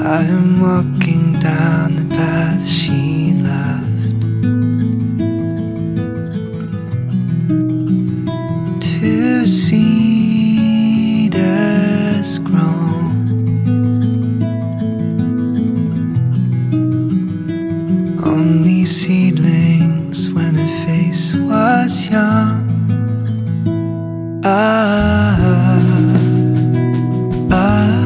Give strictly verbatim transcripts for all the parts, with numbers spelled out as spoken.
I am walking down the path she left, two cedars grown, only seedlings when her face was young. Ah, ah.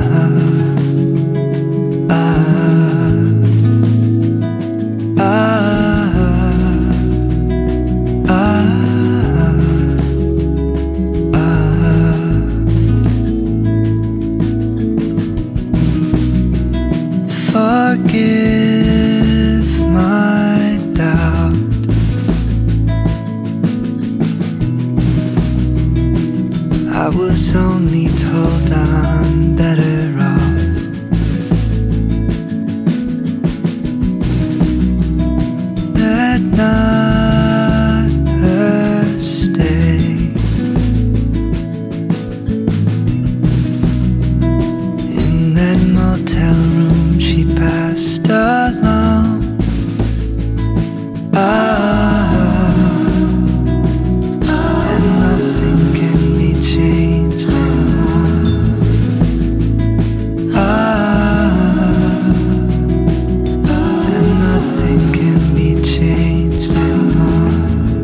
Forgive my doubt. I was only told I'm better off. Let not her stay. In that motel room she passed along. Ah, and nothing can be changed anymore. Ah, and nothing can be changed anymore.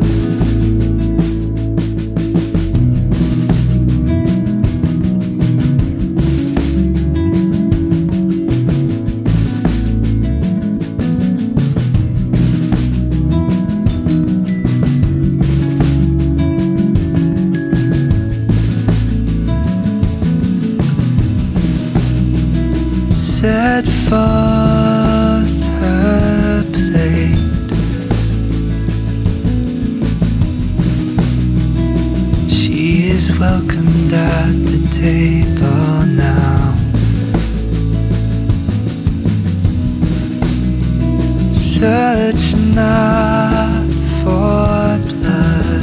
Set forth her plate, she is welcomed at the table now. Search not for blood,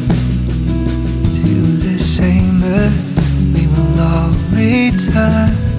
to the same earth we will all return.